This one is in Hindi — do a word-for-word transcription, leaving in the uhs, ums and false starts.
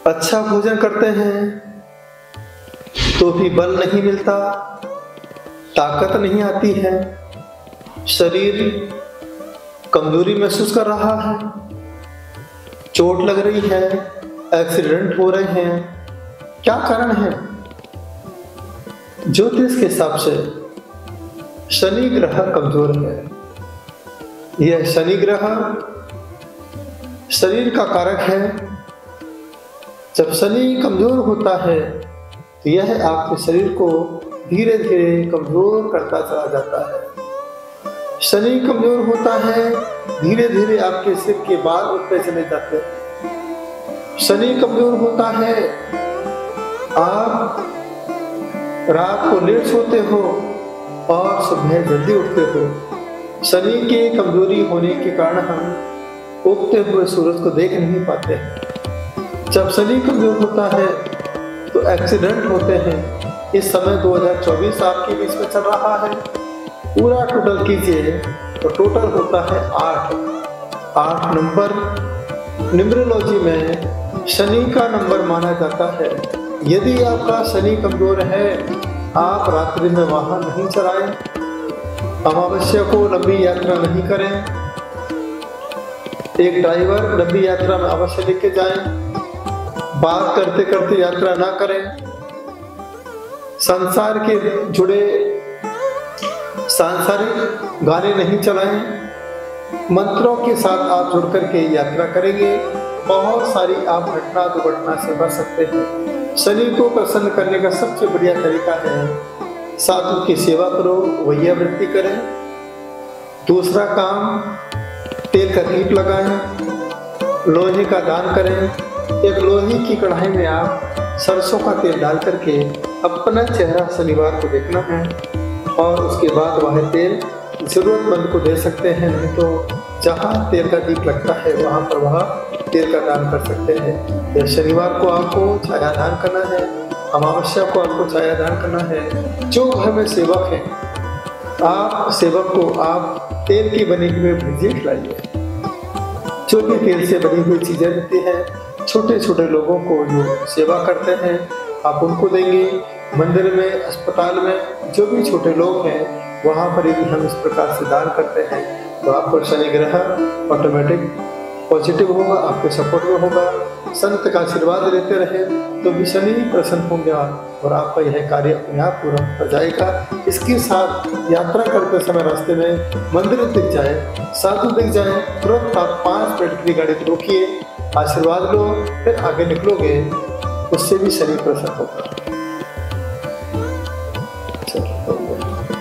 अच्छा भोजन करते हैं तो भी बल नहीं मिलता, ताकत नहीं आती है, शरीर कमजोरी महसूस कर रहा है, चोट लग रही है, एक्सीडेंट हो रहे हैं। क्या कारण है? ज्योतिष के हिसाब से शनि ग्रह कमजोर है। यह शनि ग्रह शरीर का कारक है। जब शनि कमजोर होता है तो यह आपके शरीर को धीरे धीरे कमजोर करता चला जाता है। शनि कमजोर होता है, धीरे धीरे आपके सिर के बाल उठते चले जाते हैं। शनि कमजोर होता है, आप रात को लेट सोते हो और सुबह जल्दी उठते हो। शनि के कमजोरी होने के कारण हम उगते हुए सूरज को देख नहीं पाते हैं। जब शनि कमजोर होता है तो एक्सीडेंट होते हैं। इस समय दो हज़ार चौबीस आपके बीच में चल रहा है। पूरा टोटल कीजिए तो टोटल होता है आठ। आठ नंबर न्यूमरोलॉजी में शनि का नंबर माना जाता है। यदि आपका शनि कमजोर है, आप रात्रि में वाहन नहीं चलाएं, अमावस्या को लंबी यात्रा नहीं करें, एक ड्राइवर लंबी यात्रा में अवश्य लेके जाएं, बात करते करते यात्रा ना करें, संसार के जुड़े सांसारिक गाने नहीं चलाएं, मंत्रों के साथ आप जुड़ करके यात्रा करेंगे, बहुत सारी आप घटना दुर्घटना से बच सकते हैं। शनि को प्रसन्न करने का सबसे बढ़िया तरीका है साधु की सेवा करो, वैया वृत्ति करें। दूसरा काम, तेल का दीप लगाएं, लोहे का दान करें। एक लोहे की कढ़ाई में आप सरसों का तेल डाल करके अपना चेहरा शनिवार को देखना है और उसके बाद वह तेल जरूरतमंद को दे सकते हैं। नहीं तो जहाँ तेल का दीप लगता है वहाँ पर वह तेल का दान कर सकते हैं। या शनिवार को आपको छाया दान करना है, अमावस्या को आपको छाया दान करना है। जो घर में सेवक हैं, आप सेवक को आप तेल की बनी हुई भुजिया खिलाइए। जो भी तेल से बनी हुई चीजें रहती हैं, छोटे छोटे लोगों को जो सेवा करते हैं आप उनको देंगे। मंदिर में, अस्पताल में जो भी छोटे लोग हैं वहाँ पर यदि हम इस प्रकार से दान करते हैं तो आपको शनि ग्रह ऑटोमेटिक पॉजिटिव होगा, आपके सपोर्ट में होगा। संत का आशीर्वाद लेते रहे तो भी शनि प्रसन्न होंगे और आपका यह कार्य अपने आप पूरा हो जाएगा। इसके साथ यात्रा करते समय रास्ते में मंदिर दिख जाए, साधु दिख जाए, तुरंत आप पाँच मिनट की गाड़ी रोकिए, आशीर्वाद लो, फिर आगे निकलोगे, उससे भी शनि प्रसन्न होगा। चलो।